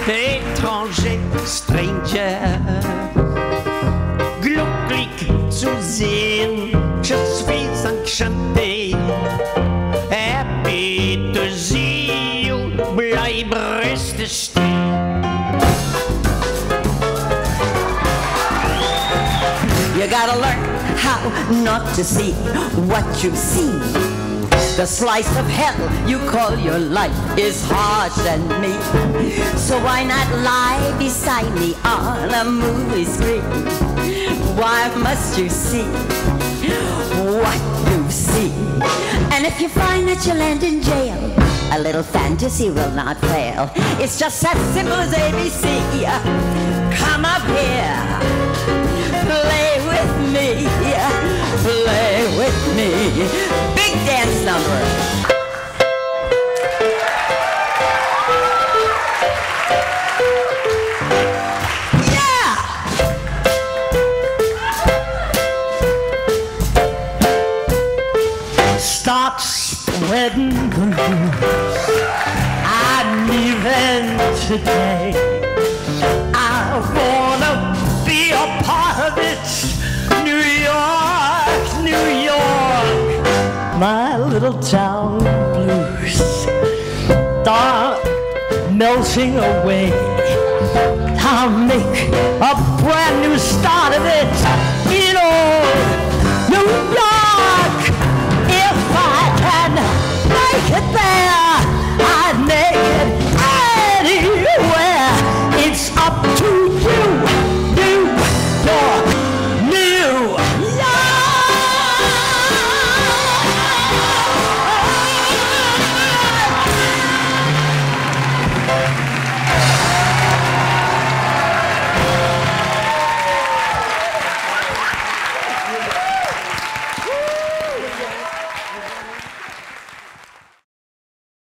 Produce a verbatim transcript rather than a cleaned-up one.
étranger, stranger. Glücklich zu sehen, je suis enchanté. Happy to see you, bleib reste stehen. You gotta learn how not to see what you see. The slice of hell you call your life is harsh and mean. So why not lie beside me on a movie screen? Why must you see what you see? And if you find that you land in jail, a little fantasy will not fail. It's just as simple as A B C. Come up here, play with me, play with me. Big dance number. Yeah! Start spreading the news. I'm leaving today. I wanna be a part of it. New York, New York, my little town blues start melting away. I'll make a brand new start of it. You know, New York, if I can make it there.